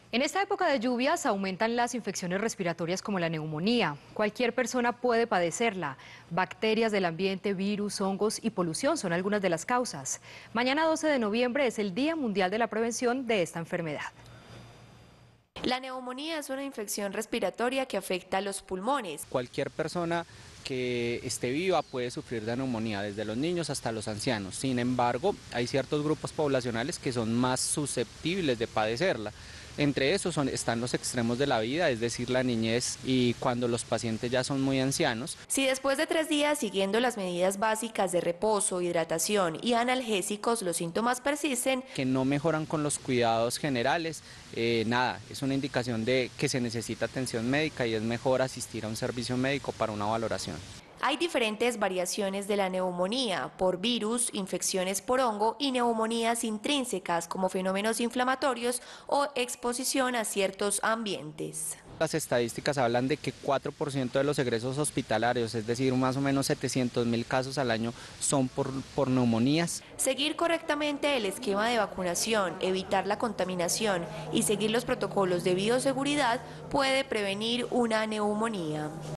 En esta época de lluvias aumentan las infecciones respiratorias como la neumonía. Cualquier persona puede padecerla. Bacterias del ambiente, virus, hongos y polución son algunas de las causas. Mañana 12 de noviembre es el Día Mundial de la Prevención de esta enfermedad. La neumonía es una infección respiratoria que afecta a los pulmones. Cualquier persona que esté viva puede sufrir de neumonía, desde los niños hasta los ancianos. Sin embargo, hay ciertos grupos poblacionales que son más susceptibles de padecerla. Entre esos están los extremos de la vida, es decir, la niñez y cuando los pacientes ya son muy ancianos. Si después de 3 días siguiendo las medidas básicas de reposo, hidratación y analgésicos los síntomas persisten, Que no mejoran con los cuidados generales, nada, es una indicación de que se necesita atención médica y es mejor asistir a un servicio médico para una valoración. hay diferentes variaciones de la neumonía por virus, infecciones por hongo y neumonías intrínsecas como fenómenos inflamatorios o exposición a ciertos ambientes. Las estadísticas hablan de que 4% de los egresos hospitalarios, es decir, más o menos 700.000 casos al año, son por neumonías. Seguir correctamente el esquema de vacunación, evitar la contaminación y seguir los protocolos de bioseguridad puede prevenir una neumonía.